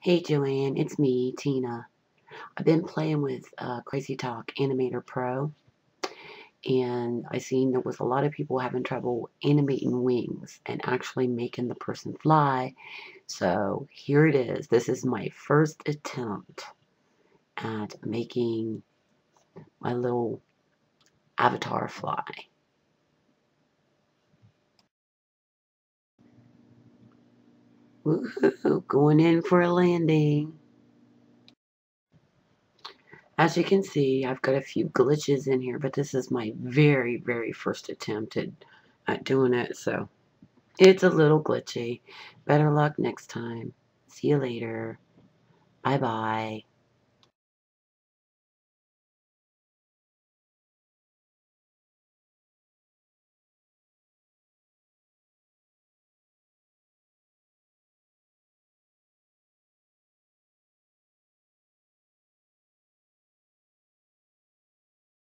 Hey Joanne, it's me, Tina. I've been playing with CrazyTalk Animator Pro, and I seen there was a lot of people having trouble animating wings and actually making the person fly. So here it is. This is my first attempt at making my little avatar fly. Woohoo! Going in for a landing. As you can see, I've got a few glitches in here, but this is my very, very first attempt at doing it, so it's a little glitchy. Better luck next time. See you later. Bye-bye.